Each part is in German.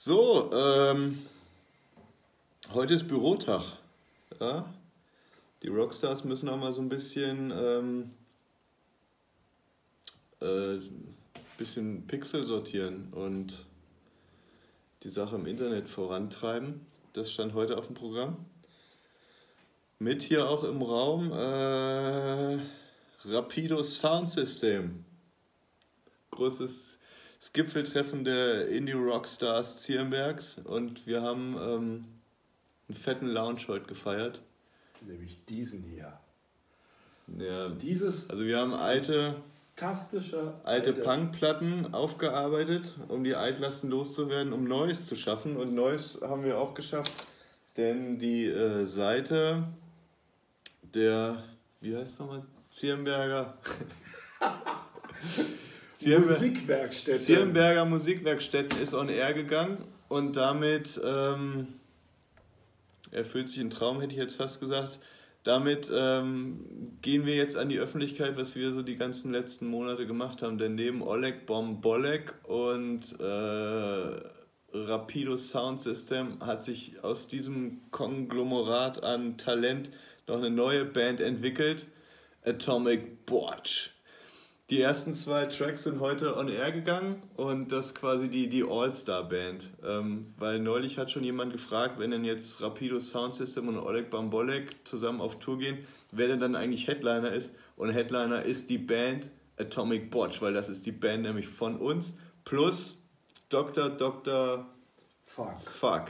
So, heute ist Bürotag. Ja? Die Rockstars müssen auch mal so ein bisschen Pixel sortieren und die Sache im Internet vorantreiben. Das stand heute auf dem Programm. Mit hier auch im Raum Rapido Sound System. Großes Gipfeltreffen der Indie-Rockstars Zierenbergs und wir haben einen fetten Lounge heute gefeiert. Nämlich diesen hier. Ja, Dieses also wir haben alte Punkplatten Punkplatten aufgearbeitet, um die Altlasten loszuwerden, um Neues zu schaffen. Und Neues haben wir auch geschafft, denn die Seite der, wie heißt es nochmal, Zierenberger Musikwerkstätten. Musikwerkstätten ist on air gegangen und damit erfüllt sich ein Traum, hätte ich jetzt fast gesagt. Damit gehen wir jetzt an die Öffentlichkeit, was wir so die ganzen letzten Monate gemacht haben. Denn neben Oleg Bombolek und Rapido Sound System hat sich aus diesem Konglomerat an Talent noch eine neue Band entwickelt, Atomic Botch. Die ersten 2 Tracks sind heute on air gegangen und das ist quasi die All-Star-Band. Weil neulich hat schon jemand gefragt, wenn denn jetzt Rapido Sound System und Oleg Bombolek zusammen auf Tour gehen, wer denn dann eigentlich Headliner ist. Und Headliner ist die Band Atomic Botch, weil das ist die Band nämlich von uns, plus Dr. Fuck.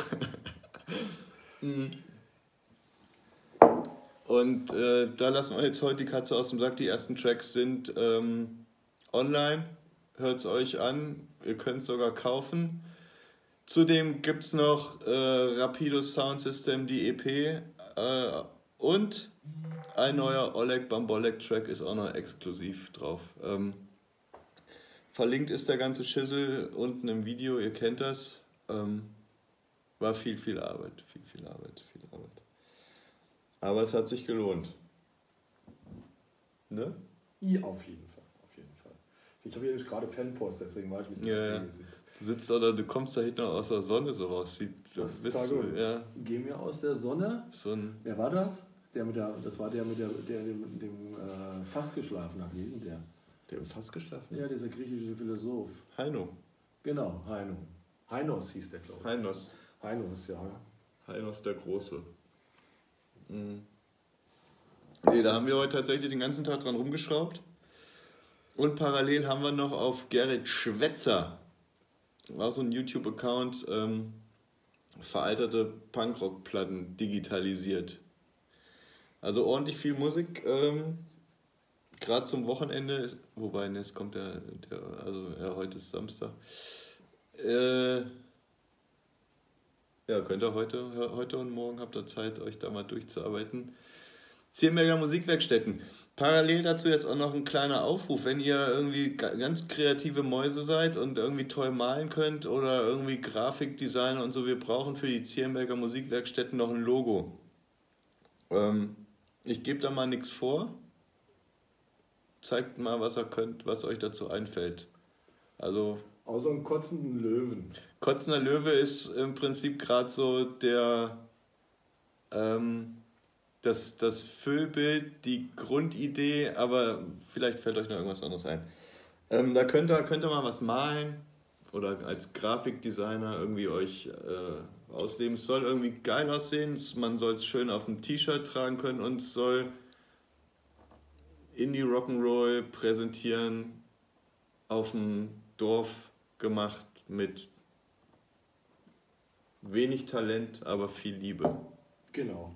Und da lassen wir jetzt heute die Katze aus dem Sack. Die ersten Tracks sind online. Hört es euch an. Ihr könnt es sogar kaufen. Zudem gibt es noch Rapido Sound System, die EP. Und ein neuer Oleg Bombolek Track ist auch noch exklusiv drauf. Verlinkt ist der ganze Schissel unten im Video. Ihr kennt das. War viel Arbeit. Aber es hat sich gelohnt. Ne? Ja, auf jeden Fall. Ich habe hier gerade Fanpost, deswegen war ich ein bisschen abgelesen. Du kommst da hinten aus der Sonne so raus. Das ist gut. Ja. Geh mir aus der Sonne. Wer war das? Das war der mit dem Fass geschlafen hat. Wie hieß denn der? Der im Fass geschlafen? Ja, dieser griechische Philosoph. Heino. Genau, Heino. Heinos hieß der, glaube ich. Heinos, ja. Heinos der Große. Nee, da haben wir heute tatsächlich den ganzen Tag dran rumgeschraubt. Und parallel haben wir noch auf Gerrit Schwetzer, war so ein YouTube-Account, veralterte Punkrock-Platten digitalisiert. Also ordentlich viel Musik, gerade zum Wochenende, wobei jetzt kommt heute ist Samstag. Ja, könnt ihr heute und morgen habt ihr Zeit, euch da mal durchzuarbeiten. Zierenberger Musikwerkstätten. Parallel dazu jetzt auch noch ein kleiner Aufruf, wenn ihr irgendwie ganz kreative Mäuse seid und irgendwie toll malen könnt oder irgendwie Grafikdesigner und so, wir brauchen für die Zierenberger Musikwerkstätten noch ein Logo. Ich gebe da mal nichts vor. Zeigt mal, was ihr könnt, was euch dazu einfällt. Also außer einen kotzenden Löwen. Kotzender Löwe ist im Prinzip gerade so das Füllbild, die Grundidee, aber vielleicht fällt euch noch irgendwas anderes ein. Da könnt ihr mal was malen oder als Grafikdesigner irgendwie euch ausleben. Es soll irgendwie geil aussehen, man soll es schön auf dem T-Shirt tragen können und es soll Indie Rock'n'Roll präsentieren, auf dem Dorf gemacht mit wenig Talent, aber viel Liebe. Genau.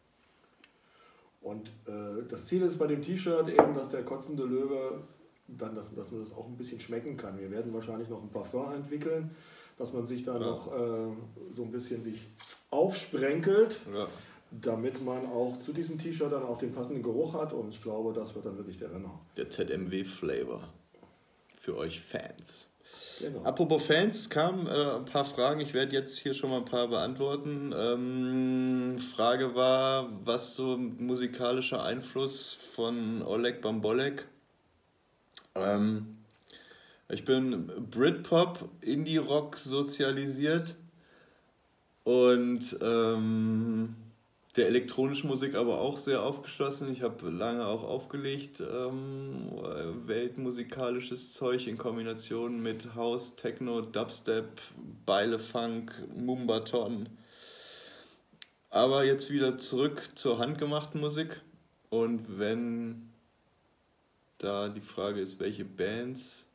Und das Ziel ist bei dem T-Shirt eben, dass der kotzende Löwe, dann, dass man das auch ein bisschen schmecken kann. Wir werden wahrscheinlich noch ein Parfum entwickeln, dass man sich da noch so ein bisschen sich aufsprenkelt, damit man auch zu diesem T-Shirt dann auch den passenden Geruch hat. Und ich glaube, das wird dann wirklich der Renner. Der ZMW-Flavor für euch Fans. Genau. Apropos Fans, es kamen ein paar Fragen, ich werde jetzt hier schon mal ein paar beantworten. Frage war, was so musikalischer Einfluss von Oleg Bombolek? Ich bin Britpop, Indie-Rock sozialisiert und der elektronischen Musik aber auch sehr aufgeschlossen. Ich habe lange auch aufgelegt, weltmusikalisches Zeug in Kombination mit House, Techno, Dubstep, Beile-Funk, Mumbaton. Aber jetzt wieder zurück zur handgemachten Musik. Und wenn da die Frage ist, welche Bands,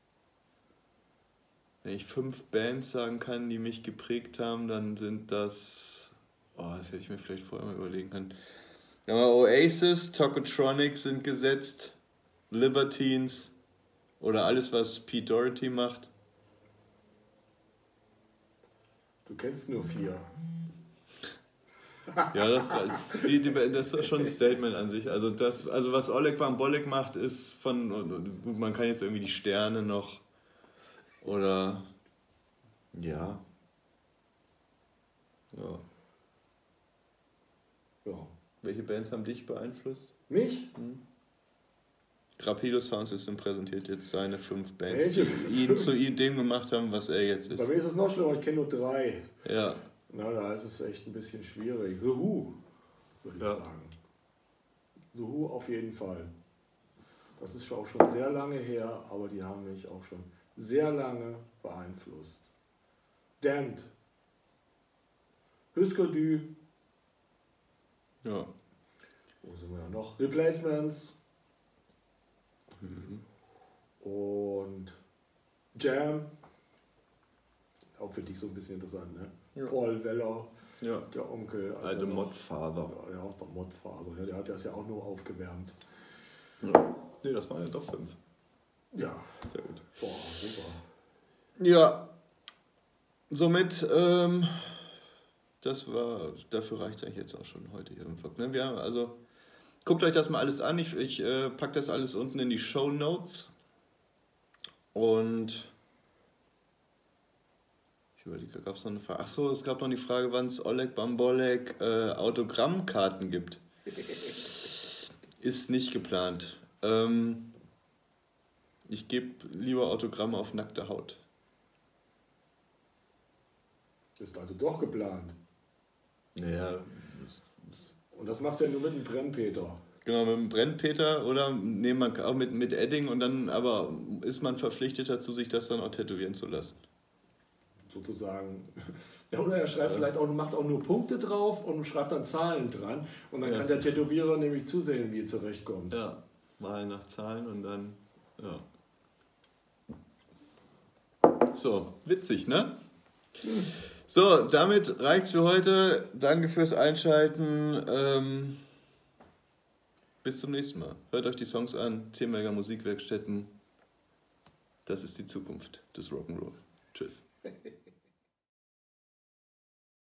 wenn ich 5 Bands sagen kann, die mich geprägt haben, dann sind das, das hätte ich mir vielleicht vorher mal überlegen können. Ja, Oasis, Tokotronic sind gesetzt, Libertines oder alles, was Pete Doherty macht. Du kennst nur 4. Ja, das ist schon ein Statement an sich. Also was Oleg Bambolek macht, ist gut, man kann jetzt irgendwie die Sterne noch oder ja. Welche Bands haben dich beeinflusst? Mich? Rapido Sound System präsentiert jetzt seine 5 Bands, die ihn zu dem gemacht haben, was er jetzt ist. Bei mir ist es noch schlimmer, ich kenne nur 3. Ja. Na, da ist es echt ein bisschen schwierig. The Who, würde ich sagen. The Who auf jeden Fall. Das ist auch schon sehr lange her, aber die haben mich auch schon sehr lange beeinflusst. Damned. Husker Du. Ja. Wo sind wir noch? Replacements. Und Jam. Auch für dich so ein bisschen interessant, ne? Ja. Paul Weller, der Onkel. Also alte Modfather. Ja, auch der Modfather. Ja, der hat das ja auch nur aufgewärmt. Ja. Nee, das waren ja doch 5. Ja. Sehr gut. Boah, super. Ja. Somit, dafür reicht es eigentlich jetzt auch schon heute hier im Vlog. Ne? Guckt euch das mal alles an. Ich packe das alles unten in die Shownotes. Und ich überlege, gab es noch eine Frage? Achso, es gab noch die Frage, wann es Oleg Bambolek Autogrammkarten gibt. Ist nicht geplant. Ich gebe lieber Autogramme auf nackte Haut. Ist also doch geplant. Naja. Und das macht er nur mit dem Brennpeter. Genau, mit dem Brennpeter oder man auch mit Edding und dann aber ist man verpflichtet dazu, sich das dann auch tätowieren zu lassen. Sozusagen. Ja, oder er schreibt vielleicht auch, macht auch nur Punkte drauf und schreibt dann Zahlen dran. Und dann kann der Tätowierer nämlich zusehen, wie er zurechtkommt. Ja, mal nach Zahlen und dann, ja. So, witzig, ne? So, damit reicht's für heute. Danke fürs Einschalten. Bis zum nächsten Mal. Hört euch die Songs an. 10 Mega Musikwerkstätten. Das ist die Zukunft des Rock'n'Roll. Tschüss.